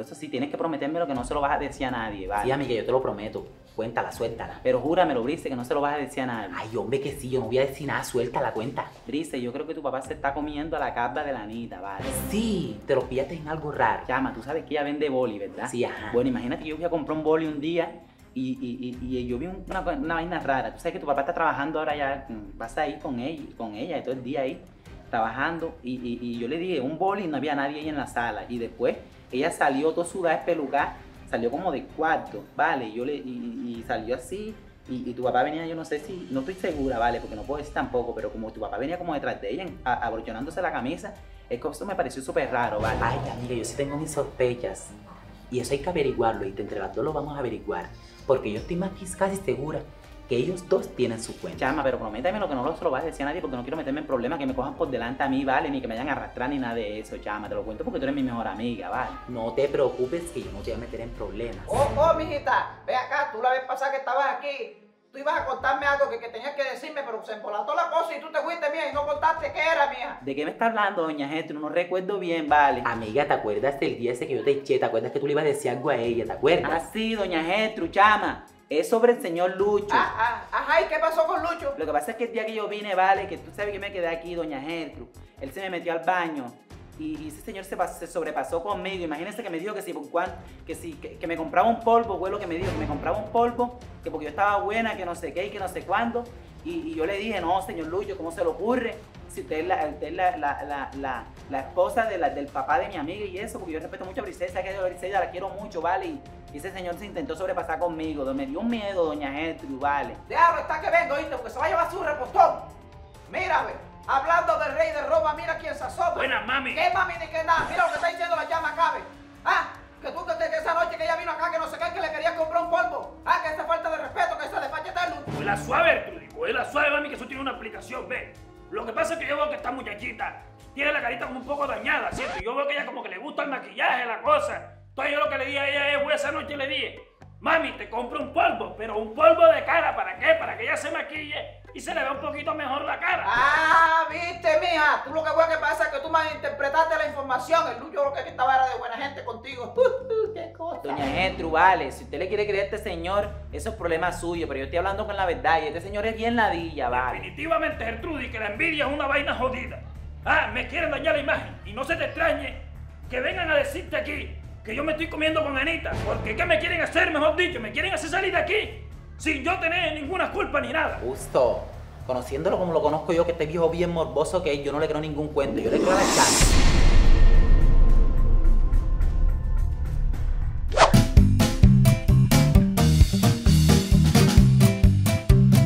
eso sí, tienes que prometerme lo que no se lo vas a decir a nadie, ¿vale? Sí, amiga, yo te lo prometo. Cuéntala, suéltala. Pero júramelo, Brice, que no se lo vas a decir a nadie. Ay, hombre, que sí, yo no voy a decir nada, suéltala, cuenta. Brice, yo creo que tu papá se está comiendo a la cabra de la Anita, ¿vale? Sí, te lo pillaste en algo raro. Chama, tú sabes que ella vende boli, ¿verdad? Sí, ajá. Bueno, imagínate que yo fui a comprar un boli un día y yo vi una vaina rara. Tú sabes que tu papá está trabajando ahora ya, vas ahí con ella todo el día ahí trabajando y yo le dije un boli y no había nadie ahí en la sala. Y después ella salió toda sudada, espelucada, salió como del cuarto, ¿vale? Y salió así y tu papá venía, yo no sé si, no estoy segura, ¿vale? Porque no puedo decir tampoco, pero como tu papá venía como detrás de ella, abrochonándose la camisa, eso me pareció súper raro, ¿vale? Ay, amiga, yo sí tengo mis sospechas. Y eso hay que averiguarlo y entre las dos lo vamos a averiguar. Porque yo estoy más que casi segura que ellos dos tienen su cuenta. Chama, pero prométame lo que no se lo vas a decir a nadie porque no quiero meterme en problemas que me cojan por delante a mí, ¿vale? Ni que me vayan a arrastrar ni nada de eso, chama. Te lo cuento porque tú eres mi mejor amiga, ¿vale? No te preocupes que yo no te voy a meter en problemas. Oh, mijita, ve acá, tú la vez pasada que estabas aquí, tú ibas a contarme algo que tenías que decirme, pero se embolató la cosa y tú te fuiste bien y no contaste qué era, mija. ¿De qué me está hablando, doña Gertrude? No recuerdo bien, ¿vale? Amiga, ¿te acuerdas del día ese que yo te eché? ¿Te acuerdas que tú le ibas a decir algo a ella? ¿Te acuerdas? Ah, sí, doña Gertrude, chama. Es sobre el señor Lucho. Ajá, ¿y qué pasó con Lucho? Lo que pasa es que el día que yo vine, ¿vale? Que tú sabes que me quedé aquí, doña Gertrude. Él se me metió al baño. Y ese señor se sobrepasó conmigo. Imagínense que me dijo que me compraba un polvo, fue lo que me dijo, que me compraba un polvo, que porque yo estaba buena, que no sé qué y que no sé cuándo. Y yo le dije, no, señor Lucho, ¿cómo se le ocurre? Si usted es la esposa del papá de mi amiga y eso, porque yo respeto mucho a Briseida, que yo a Briseida la quiero mucho, ¿vale? Y ese señor se intentó sobrepasar conmigo, me dio miedo, doña Gertrude, ¿vale? Déjalo, está que vengo, ¿oíste? Porque se va a llevar su repostón. Mira, ve. Hablando del rey de Roma, mira quién se asoma. Buenas, mami. ¿Qué mami ni qué nada? Mira lo que está diciendo la llama Cabe. Que tú que esa noche que ella vino acá, que no sé qué, que le querías comprar un polvo. Que esa falta de respeto, que esa desfachetelo. Cógela suave, Trudy. Cógela suave, mami, que eso tiene una aplicación, ve. Lo que pasa es que yo veo que esta muchachita tiene la carita como un poco dañada, ¿cierto? Yo veo que ella como que le gusta el maquillaje, la cosa. Entonces yo lo que le dije a ella es, esa noche le dije, mami, te compro un polvo, pero un polvo de cara, ¿para qué? Para que ella se maquille y se le vea un poquito mejor la cara. Viste, mija. Tú lo que fue que pasa es que tú malinterpretaste la información. El Lucho lo que estaba era de buena gente contigo. Qué cosa. Doña Gertrude, vale, si usted le quiere creer a este señor, eso es problema suyo, pero yo estoy hablando con la verdad y este señor es bien ladilla, vale. Definitivamente, Gertrudis, que la envidia es una vaina jodida. Me quieren dañar la imagen y no se te extrañe que vengan a decirte aquí que yo me estoy comiendo con Anita, porque ¿qué me quieren hacer, mejor dicho? ¿Me quieren hacer salir de aquí sin yo tener ninguna culpa ni nada? Justo. Conociéndolo como lo conozco yo, que este viejo bien morboso que es, yo no le creo ningún cuento. Yo le creo a la chama.